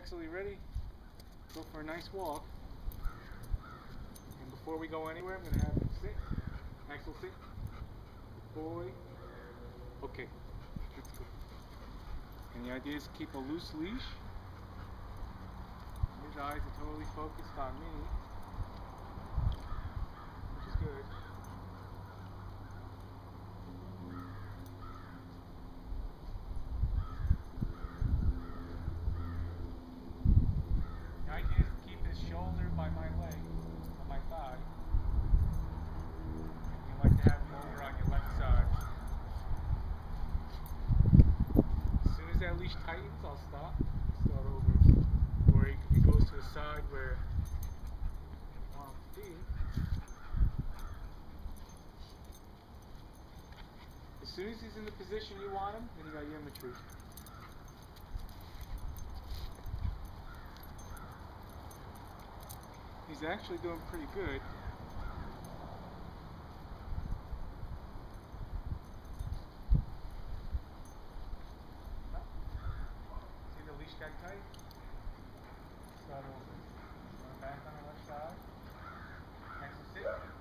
Axel, you ready? Go for a nice walk. And before we go anywhere, I'm going to have him sit. Axel, sit. Good boy. Okay, let's go. And the idea is to keep a loose leash. His eyes are totally focused on me, which is good. The idea is to keep his shoulder by my leg, on my thigh. And you like to have him over on your left side. As soon as that leash tightens, I'll stop. Start over. Or it goes to a side where you want him to be. As soon as he's in the position you want him, then you got your retreat. He's actually doing pretty good. See the leash got tight? Start over. Back on the left side. Axel, sit.